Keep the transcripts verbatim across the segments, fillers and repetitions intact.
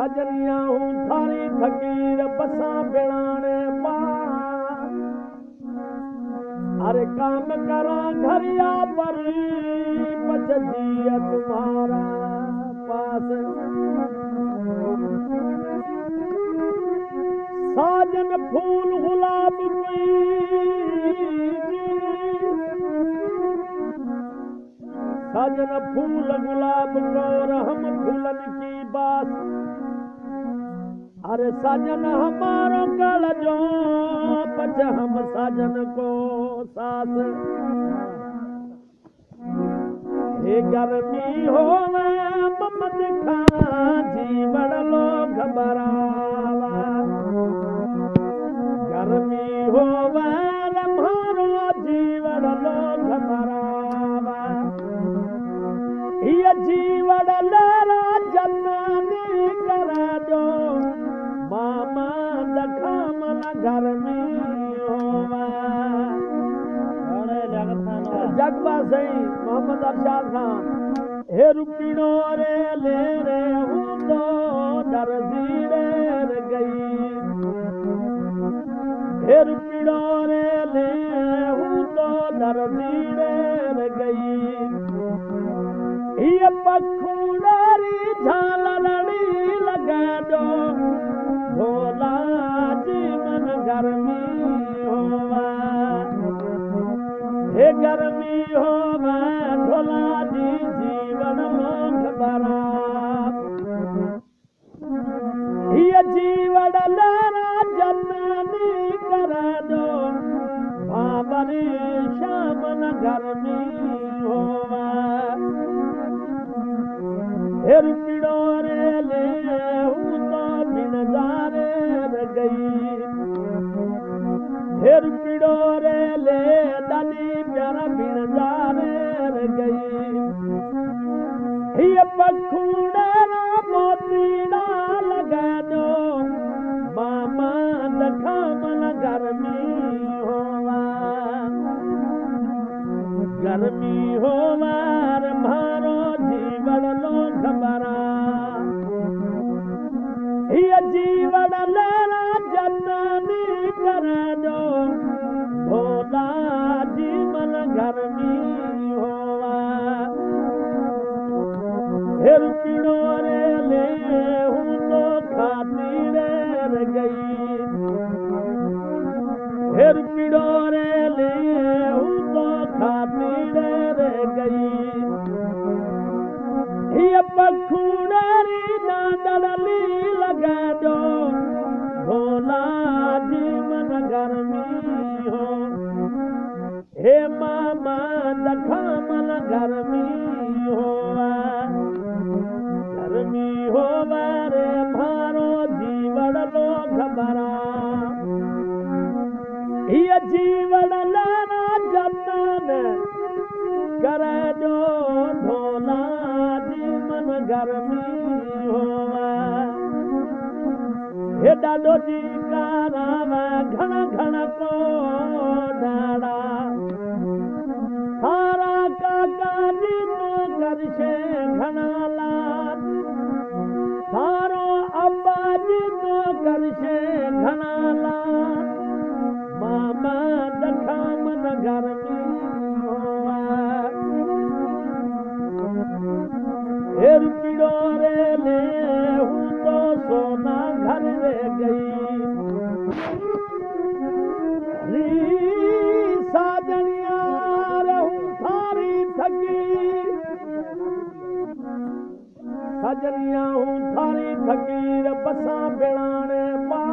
सजनिया हूँ थारी फकीर बसा बिलाने पा अरे काम करा घरिया पर पचजिया तुम्हारा पास साजन फूल गुलाब कोई साजन फूल गुलाब को हम फूलन की बात अरे साजन हमारो कल जो पच हम साजन को सास हे गर्मी हो ममद खा जीवन लो घबरावा गर्मी हो मारो जीवन लो घबरावा ये जीवन लेरा जन्नानी कर दो मामा दखा मन गर्मी होवा जगबा सही मोहम्मद अरशाद खान हे रुपीनो रे ले रे हूँ तो दर्जी रे गई हे रुपीनो रे ले हूँ तो दर्जी रे गई ये पखुड़ारी झालड़ी लगा दो ढोला जीवन गर्मी होवा हे गर्मी होवा ढोला जी जीवन लोक बरा ये जीवन लेरा जन्ननी कर दो बाबरी शामन गर्मी होवा हे रुपीड़ो रे ले हूँ तो बिन जारे गई हे रुपीड़ो रे ले दादी प्यारा बिन जारे गई ये पखुड़ा मोतीड़ा लगा दो मामा दखा मन गर्मी होवा गर्मी होवा मारो जीवन लो घबरा ये जीवन लेरा जन्ननी कर दो भोला जीवन गर्मी होवा हे रुपीड़ो रे ले हूँ तो खाती रे गई हे रुपीड़ो रे ले हूँ तो खाती रे गई ये पखुड़ारी नादली लगा दो भोला जीवन गर्मी हो हे मामा दखा मन गर्मी होवा गर्मी होवा रे मारो जीवन लो घबरा ये जीवन लेना जन्नन कर दो ढोला जीवन गर्मी होवा हे डाडो जी का रावा घण घण को डाड़ा थारा काका जी तो करशे घणाला थारो अब्बा जी तो करशे घणाला मामा दखा मन गर्मी होवा हे रुपीड़ो रे ले हूँ तो सोना घर रे गई साजनिया रहूं थारी थकी सजनिया हूँ थारी फकीर बसा बिलाने पा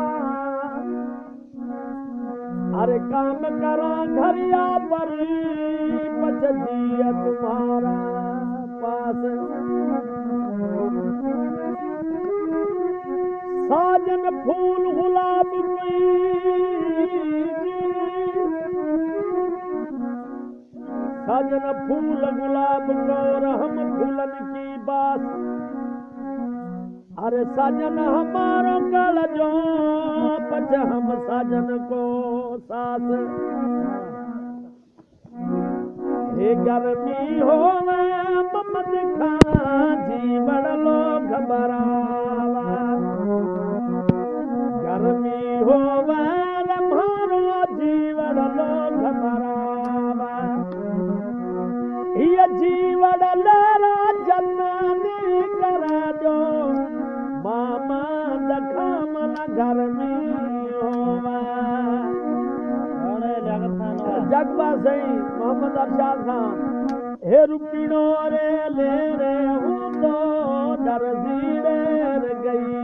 अरे काम करा घरिया पर पचजिया तुम्हारा पास साजन फूल गुलाब कोई साजन फूल गुलाब को हम फूलन की बात अरे साजन हमारो कल जो पच हम साजन को सास हे गर्मी हो ममद खा जीवन लो घबरावा गर्मी होवे जगवा सही मोहम्मद अरशाद खान हे रुपीणो रे ले रे हूं तो डर जीड़े रे गई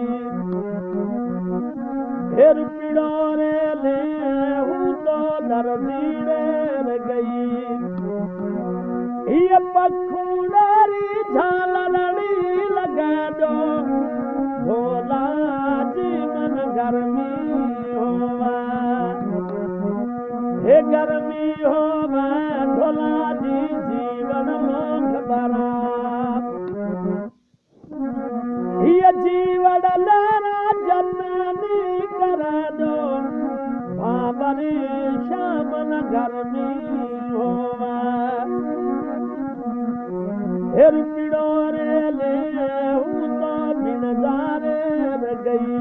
हे रुपीणो रे ले हूं तो डर जीड़े रे गई ये पखुड़ारी झालड़ी लगा दो ढोला जीवन गर्मी होवा हे गर्मी होवा ढोला जी जीवन लोक बरा ये जीवन लेना जननी कर दो बाबरी शामन गर्मी होवा हे रुपीणो रे ले हूं तो बिनजारे रे गई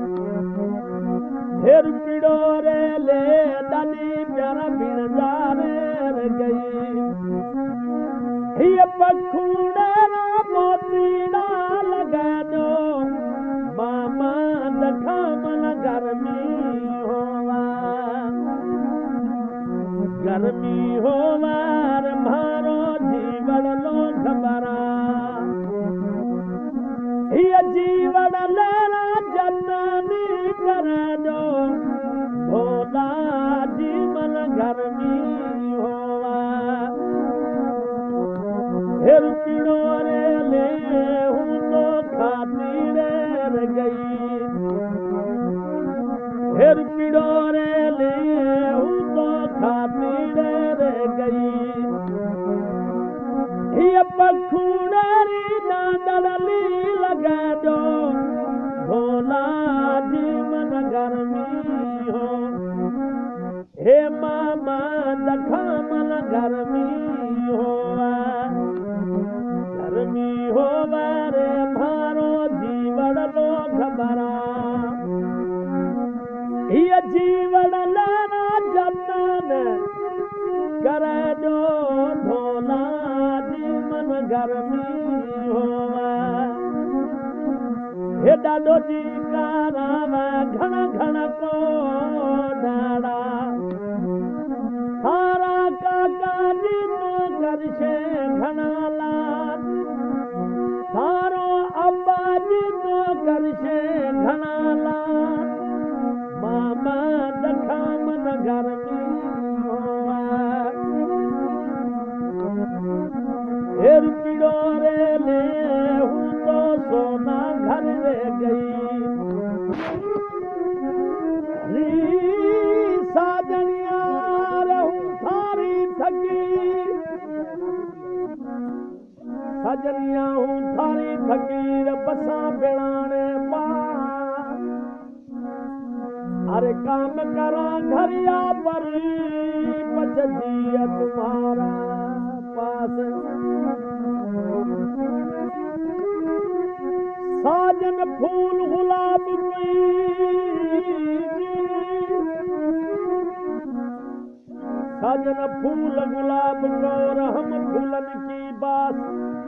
हे रुपीणो रे ले दादी प्यारा बिनजारे रे गई ये पखुड़ा मोतीड़ा लगा दो मामा दखा मन गर्मी होवा गर्मी होवा रे मारो जीवन लोक बरा ये जीवन लेना जननी कर दो भोला जीवन गर्मी होवा हे रुपीणो रे ले हूं तो खातीरे रे गई हे रुपीणो रे ले हूं तो खातीरे रे गई ये पखुड़ारी नादली लगा दो भोला जीवन गर्मी हो हे मामा दखा मन गर्मी होवा गर्मी होवा रे मारो जीवन लोक बरा ये जीवन लेना जतन कर दो ढोला जीवन गर्मी होवा हे डाडो जी कारावा घण घण को डाड़ा थारा काका जी तो करशे घणा लाल थारो अब्बा जी तो करशे घणा लाल मामा दखा मन गर्मी होवा हे रुपीणो रे ले हूं तो सोना घर रे गई री साजनिया रहूं थारी थकी साजनिया हूं थारी थकी बसा बेड़ाने पा अरे काम करा घरिया पर बच दिया तुम्हारा पास साजन फूल गुलाब कोई साजन फूल गुलाब और हम फूलन की बात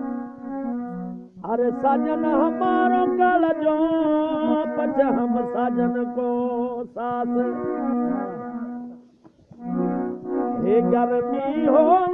अरे साजन हमारो कल जो पच हम साजन को साथ हे गर्मी हो